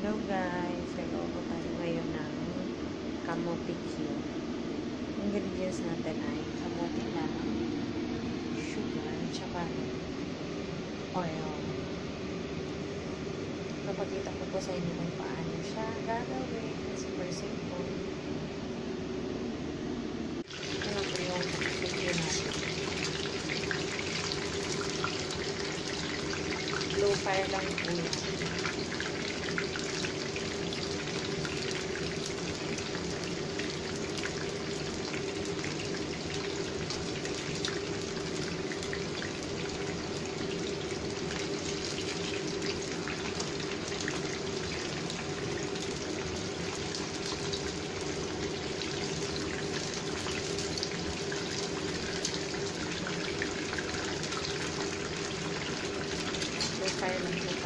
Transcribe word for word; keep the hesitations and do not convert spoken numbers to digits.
Hello guys, nag-uupo tayo ngayon ng camote cube. Ingredients natin ay camote lang, sugar, tsaka oil. Kapagkita ko po sa inyo kung paano siya gagawin. Super simple. Ito na po yung video natin. Low fire lang po yan. Fire lang po.